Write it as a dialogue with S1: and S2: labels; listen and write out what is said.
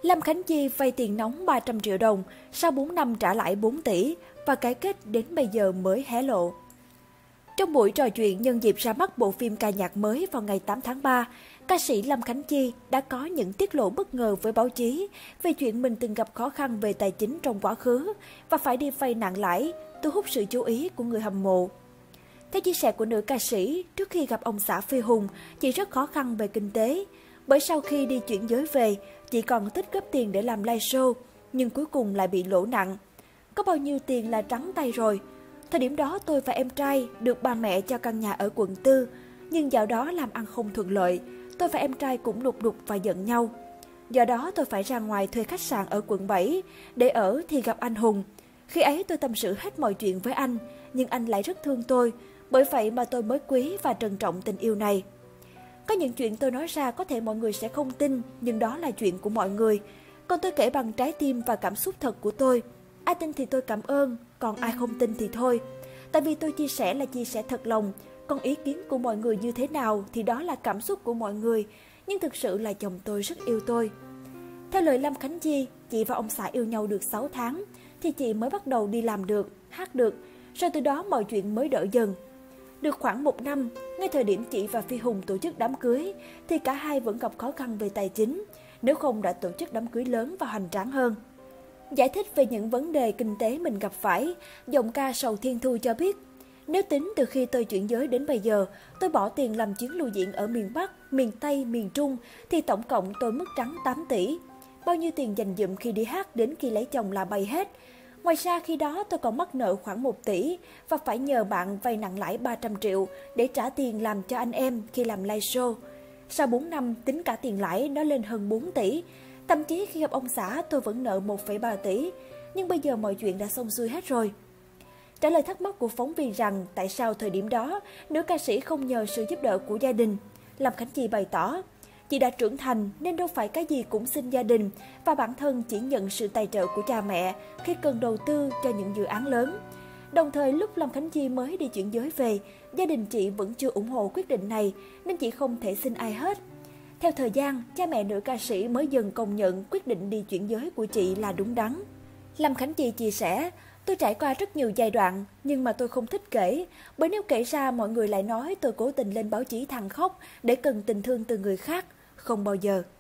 S1: Lâm Khánh Chi vay tiền nóng 300 triệu đồng, sau 4 năm trả lại 4 tỷ và cái kết đến bây giờ mới hé lộ. Trong buổi trò chuyện nhân dịp ra mắt bộ phim ca nhạc mới vào ngày 8 tháng 3, ca sĩ Lâm Khánh Chi đã có những tiết lộ bất ngờ với báo chí về chuyện mình từng gặp khó khăn về tài chính trong quá khứ và phải đi vay nặng lãi, thu hút sự chú ý của người hâm mộ. Theo chia sẻ của nữ ca sĩ, trước khi gặp ông xã Phi Hùng, chị rất khó khăn về kinh tế. Bởi sau khi đi chuyển giới về, chị còn tích góp tiền để làm live show, nhưng cuối cùng lại bị lỗ nặng. Có bao nhiêu tiền là trắng tay rồi. Thời điểm đó tôi và em trai được ba mẹ cho căn nhà ở quận 4, nhưng dạo đó làm ăn không thuận lợi, tôi và em trai cũng lục đục và giận nhau. Do đó tôi phải ra ngoài thuê khách sạn ở quận 7, để ở thì gặp anh Hùng. Khi ấy tôi tâm sự hết mọi chuyện với anh, nhưng anh lại rất thương tôi, bởi vậy mà tôi mới quý và trân trọng tình yêu này. Có những chuyện tôi nói ra có thể mọi người sẽ không tin, nhưng đó là chuyện của mọi người. Còn tôi kể bằng trái tim và cảm xúc thật của tôi. Ai tin thì tôi cảm ơn, còn ai không tin thì thôi. Tại vì tôi chia sẻ là chia sẻ thật lòng, còn ý kiến của mọi người như thế nào thì đó là cảm xúc của mọi người. Nhưng thực sự là chồng tôi rất yêu tôi. Theo lời Lâm Khánh Chi, chị và ông xã yêu nhau được 6 tháng, thì chị mới bắt đầu đi làm được, hát được. Rồi từ đó mọi chuyện mới đỡ dần. Được khoảng 1 năm, ngay thời điểm chị và Phi Hùng tổ chức đám cưới, thì cả hai vẫn gặp khó khăn về tài chính, nếu không đã tổ chức đám cưới lớn và hoành tráng hơn. Giải thích về những vấn đề kinh tế mình gặp phải, giọng ca Sầu Thiên Thu cho biết, nếu tính từ khi tôi chuyển giới đến bây giờ, tôi bỏ tiền làm chuyến lưu diễn ở miền Bắc, miền Tây, miền Trung, thì tổng cộng tôi mất trắng 8 tỷ. Bao nhiêu tiền dành dụm khi đi hát đến khi lấy chồng là bay hết. Ngoài ra khi đó tôi còn mắc nợ khoảng 1 tỷ và phải nhờ bạn vay nặng lãi 300 triệu để trả tiền làm cho anh em khi làm live show. Sau 4 năm tính cả tiền lãi nó lên hơn 4 tỷ. Thậm chí khi gặp ông xã tôi vẫn nợ 1,3 tỷ. Nhưng bây giờ mọi chuyện đã xong xuôi hết rồi. Trả lời thắc mắc của phóng viên rằng tại sao thời điểm đó nữ ca sĩ không nhờ sự giúp đỡ của gia đình, Lâm Khánh Chi bày tỏ, chị đã trưởng thành nên đâu phải cái gì cũng xin gia đình và bản thân chỉ nhận sự tài trợ của cha mẹ khi cần đầu tư cho những dự án lớn. Đồng thời lúc Lâm Khánh Chi mới đi chuyển giới về, gia đình chị vẫn chưa ủng hộ quyết định này nên chị không thể xin ai hết. Theo thời gian, cha mẹ nữ ca sĩ mới dần công nhận quyết định đi chuyển giới của chị là đúng đắn. Lâm Khánh Chi chia sẻ, tôi trải qua rất nhiều giai đoạn, nhưng mà tôi không thích kể, bởi nếu kể ra mọi người lại nói tôi cố tình lên báo chí than khóc để cần tình thương từ người khác, không bao giờ.